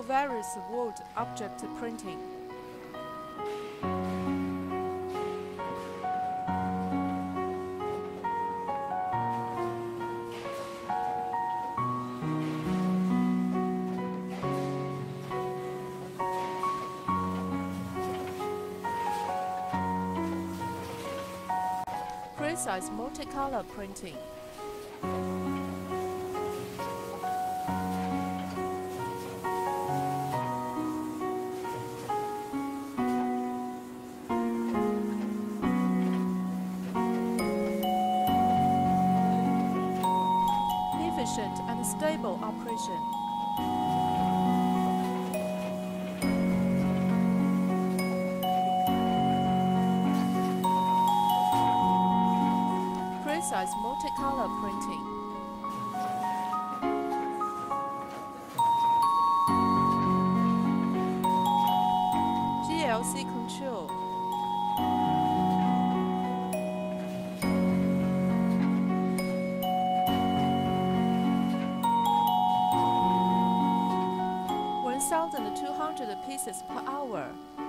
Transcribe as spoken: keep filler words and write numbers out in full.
for various wood object printing. Precise multicolor printing. Efficient and stable operation. Precise multicolor printing. P L C control. one thousand two hundred pieces per hour.